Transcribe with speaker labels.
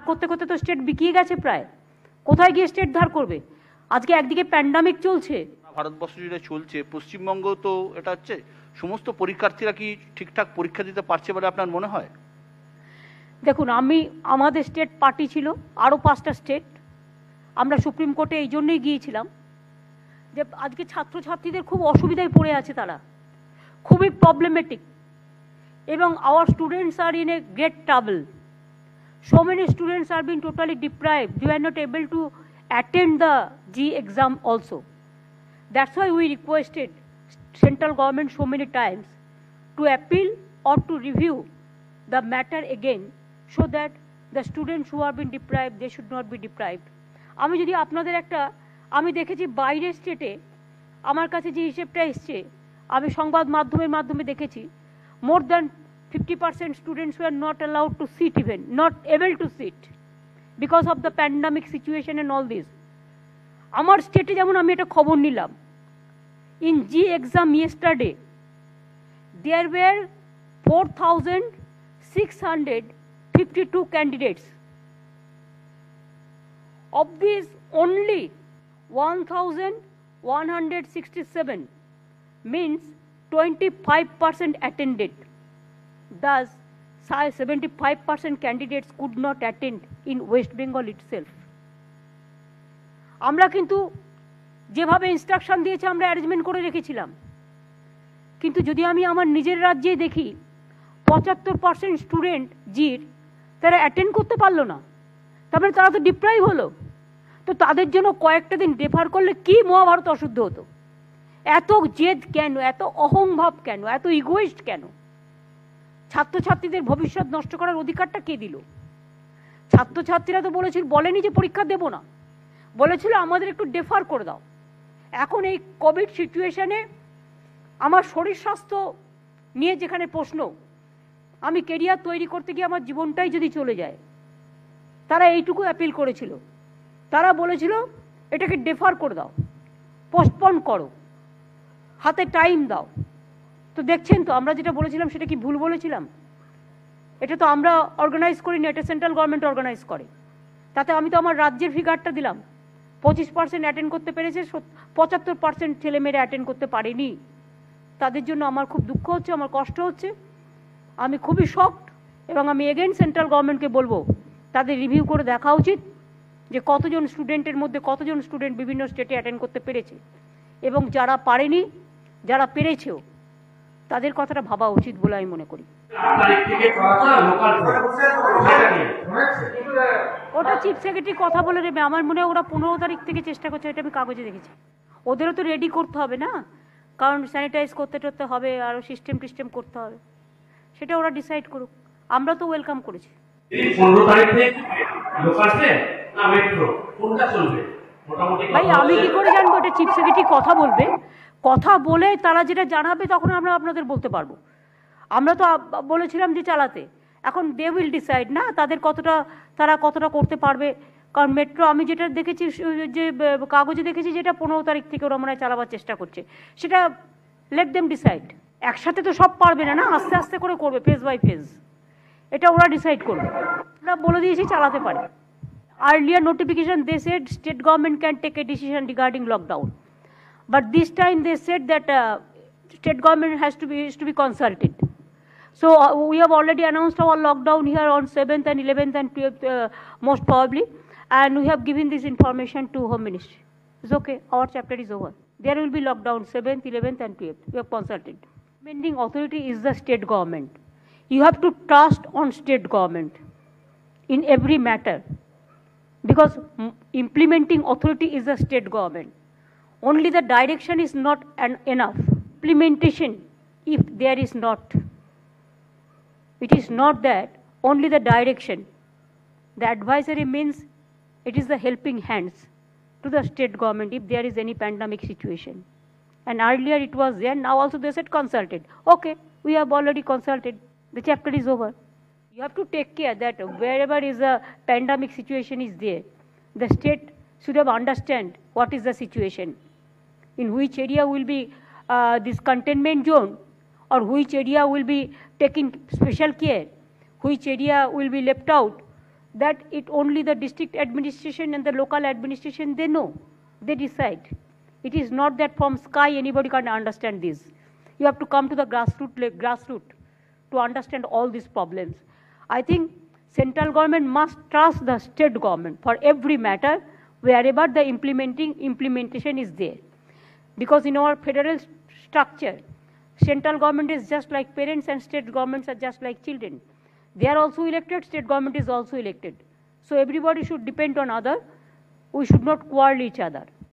Speaker 1: করতে করতে তো স্টেট বিকিয়ে গেছে প্রায়। কোথায় গিয়ে স্টেট ধার করবে? আজকে একদিকে প্যান্ডামিক চলছে,
Speaker 2: ভারতবর্ষ জুড়ে চলছে, পশ্চিমবঙ্গ তো এটা হচ্ছে সমস্ত পরীক্ষার্থীরা কি ঠিকঠাক পরীক্ষা দিতে পারছে বলে আপনার মনে হয়?
Speaker 1: দেখুন, আমাদের স্টেট পার্টি ছিল, আরও 5টা স্টেট। আমরা সুপ্রিম কোর্টে এই জন্যই গিয়েছিলাম যে আজকে ছাত্রছাত্রীদের খুব অসুবিধায় পড়ে আছে, তারা খুবই প্রবলেমেটিক, এবং our students are in a great trouble. So many students are being totally deprived. They are not able to attend the JEE exam also. That's why we requested central government so many times to appeal or to review the matter again, so that the students who have been deprived, they should not be deprived. আমি যদি আপনাদের আমি দেখেছি বাইরের স্টেটে, আমার কাছে যে হিসেবটা এসছে, আমি সংবাদ মাধ্যমে দেখেছি, more than 50% students were not allowed to sit, even not able to sit because of the pandemic situation and all this. আমার স্টেটে যেমন আমি এটা খবর নিলাম, in JEE exam yesterday there were 4,652 candidates. Of these only 1,167, means 25% attended. Thus, 75% candidates could not attend in West Bengal itself. আমরা কিন্তু যেভাবে ইনস্ট্রাকশন দিয়েছে আমরা অ্যারেঞ্জমেন্ট করে রেখেছিলাম, কিন্তু যদি আমি আমার নিজের রাজ্যে দেখি 75% স্টুডেন্ট জির তারা অ্যাটেন্ড করতে পারলো না, তারপরে তারা তো ডিপ্রাইভ হলো। তো তাদের জন্য কয়েকটা দিন রেফার করলে কি মহাভারত অশুদ্ধ হতো? এত জেদ কেন, এত অহংভাব কেন, এত ইগোইস্ট কেন? ছাত্রছাত্রীদের ভবিষ্যৎ নষ্ট করার অধিকারটা কে দিল? ছাত্রছাত্রীরা তো বলেনি যে পরীক্ষা দেব না, বলেছিল আমাদের একটু ডেফার করে দাও। এখন এই কোভিড সিচুয়েশনে আমার শরীর স্বাস্থ্য নিয়ে যেখানে প্রশ্ন, আমি কেরিয়ার তৈরি করতে গিয়ে আমার জীবনটাই যদি চলে যায়, তারা এইটুকু অ্যাপিল করেছিল। তারা বলেছিল এটাকে ডেফার করে দাও, পোস্টপন করো, হাতে টাইম দাও। তো দেখছেন তো আমরা যেটা বলেছিলাম সেটা কি ভুল বলেছিলাম? এটা তো আমরা অর্গানাইজ করিনি, এটা সেন্ট্রাল গভর্নমেন্ট অর্গানাইজ করে। তাতে আমি তো আমার রাজ্যের ফিগারটা দিলাম, 25% অ্যাটেন্ড করতে পেরেছে, 75% ছেলেমেয়েরা অ্যাটেন্ড করতে পারেনি। তাদের জন্য আমার খুব দুঃখ হচ্ছে, আমার কষ্ট হচ্ছে, আমি খুবই শকড, এবং আমি এগেইন সেন্ট্রাল গভর্নমেন্টকে বলবো তাদের রিভিউ করে দেখা উচিত যে কতজন স্টুডেন্টের মধ্যে কতজন স্টুডেন্ট বিভিন্ন স্টেটে অ্যাটেন্ড করতে পেরেছে, এবং যারা পারেনি, যারা পেরেছেও, তাদের কথাটা ভাবা উচিত বলে আমি মনে করি। ওটা চিফ সেক্রেটারি কথা বলে নেবে, আমার মনে হয় ওরা 15 তারিখ থেকে চেষ্টা করছে, এটা আমি কাগজে দেখেছি। ওদেরও তো রেডি করতে হবে না, কারণ স্যানিটাইজ করতে হবে, আরও সিস্টেম করতে হবে, সেটা ওরা ডিসাইড করুক। আমরা তো ওয়েলকাম করেছি।
Speaker 3: 15 তারিখ থেকে লোকাল ট্রেন না মেট্রো কোনটা চলবে মোটামুটি?
Speaker 1: ভাই আমি কি করে জানবো? এটা চিফ সেক্রেটারি কথা বলবে, কথা বলে তারা যেটা জানাবে তখন আমরা আপনাদের বলতে পারবো। আমরা তো বলেছিলাম যে চালাতে, এখন দে উইল ডিসাইড না তারা কতটা করতে পারবে। কারণ মেট্রো আমি যেটা দেখেছি, যে কাগজে দেখেছি, যেটা 15 তারিখ থেকে ওরা মনে হয় চালাবার চেষ্টা করছে, সেটা লেট দেম ডিসাইড। একসাথে তো সব পারবে না, আস্তে আস্তে করে করবে, ফেজ বাই ফেজ, এটা ওরা ডিসাইড করবে। আমরা বলে দিয়েছি চালাতে পারে। Earlier notification they said state government can take a decision regarding lockdown, but this time they said that state government has to be consulted. So we have already announced our lockdown here on 7th and 11th and 12th most probably, and we have given this information to Home Ministry. It's okay, our chapter is over. There will be lockdown 7th, 11th and 12th. We have consulted. Implementing authority is the state government. You have to trust on state government in every matter, because implementing authority is the state government. Only the direction is not enough. Implementation, if there is not, it is not that, only the direction. The advisory means it is the helping hands to the state government if there is any pandemic situation. And earlier it was there, now also they said consulted. Okay, we have already consulted. The chapter is over. You have to take care that wherever is a pandemic situation is there, the state should have understand what is the situation, in which area will be this containment zone, or which area will be taking special care, which area will be left out. that it only the district administration and the local administration, they know, they decide. It is not that from sky anybody can understand this. You have to come to the grassroots to understand all these problems. I think central government must trust the state government for every matter wherever the implementation is there. Because in our federal structure, central government is just like parents and state governments are just like children. They are also elected, state government is also elected. So everybody should depend on other. We should not quarrel each other.